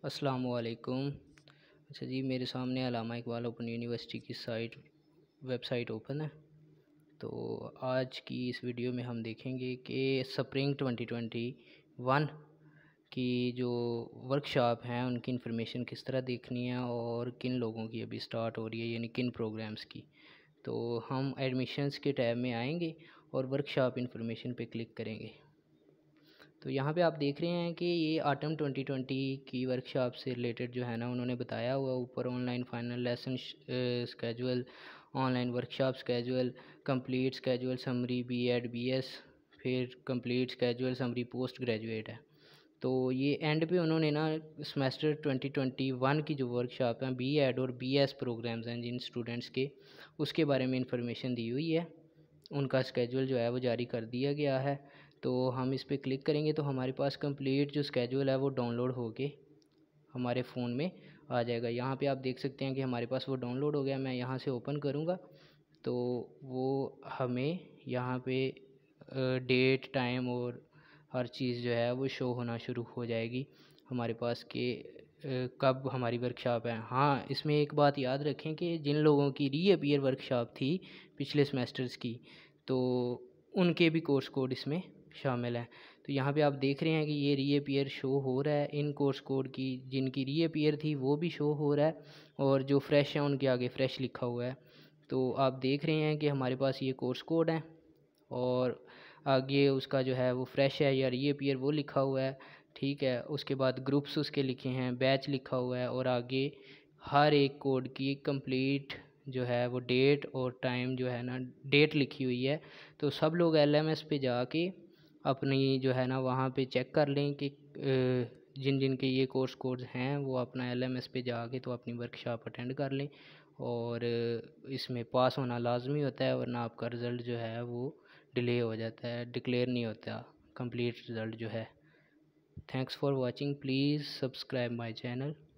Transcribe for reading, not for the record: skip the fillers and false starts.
अस्सलामुअलैकुम। अच्छा जी, मेरे सामने अल्लामा इकबाल ओपन यूनिवर्सिटी की वेबसाइट ओपन है। तो आज की इस वीडियो में हम देखेंगे कि स्प्रिंग 2021 की जो वर्कशॉप हैं उनकी इन्फॉर्मेशन किस तरह देखनी है और किन लोगों की अभी स्टार्ट हो रही है, यानी किन प्रोग्राम्स की। तो हम एडमिशन्स के टैब में आएंगे और वर्कशॉप इन्फॉर्मेशन पे क्लिक करेंगे। तो यहाँ पे आप देख रहे हैं कि ये ऑटम 2020 की वर्कशॉप से रिलेटेड जो है ना उन्होंने बताया हुआ ऊपर online final lesson schedule, online workshop schedule, complete schedule summary B.Ed BS, फिर complete schedule summary post graduate है। तो ये एंड पे उन्होंने ना सेमेस्टर 2021 की जो वर्कशॉप हैं B.Ed और BS प्रोग्राम्स हैं जिन स्टूडेंट्स के, उसके बारे में इंफॉर्मेशन दी हुई है। उनका स्केजुअल जो है वो जारी कर दिया गया है। तो हम इस पर क्लिक करेंगे तो हमारे पास कंप्लीट जो स्केजुअल है वो डाउनलोड होके हमारे फ़ोन में आ जाएगा। यहाँ पे आप देख सकते हैं कि हमारे पास वो डाउनलोड हो गया। मैं यहाँ से ओपन करूँगा तो वो हमें यहाँ पे डेट, टाइम और हर चीज़ जो है वो शो होना शुरू हो जाएगी हमारे पास कि कब हमारी वर्कशॉप है। हाँ, इसमें एक बात याद रखें कि जिन लोगों की रीअपीयर वर्कशॉप थी पिछले सेमेस्टर्स की, तो उनके भी कोर्स कोड इसमें शामिल हैं। तो यहाँ पे आप देख रहे हैं कि ये रीअपीयर शो हो रहा है। इन कोर्स कोड की जिनकी रीअपीयर थी वो भी शो हो रहा है और जो फ्रेश हैं उनके आगे फ्रेश लिखा हुआ है। तो आप देख रहे हैं कि हमारे पास ये कोर्स कोड है और आगे उसका जो है वो फ्रेश है या रीअपीयर वो लिखा हुआ है। ठीक है, उसके बाद ग्रुप्स उसके लिखे हैं, बैच लिखा हुआ है और आगे हर एक कोड की कंप्लीट जो है वो डेट और टाइम जो है ना डेट लिखी हुई है। तो सब लोग LMS पे जाके अपनी जो है ना वहाँ पे चेक कर लें कि जिन जिन के ये कोर्स कोड्स हैं वो अपना LMS पे जाके तो अपनी वर्कशॉप अटेंड कर लें। और इसमें पास होना लाजमी होता है, वरना आपका रिज़ल्ट जो है वो डिले हो जाता है, डिक्लेयर नहीं होता कंप्लीट रिज़ल्ट जो है। Thanks for watching, please subscribe my channel.